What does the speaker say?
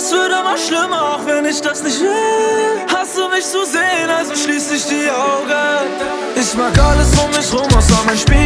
Es wird immer schlimmer, auch wenn ich das nicht will. Hast du mich zu sehen, also schließ ich die Augen. Ich mag alles um mich rum, außer mein Spiel.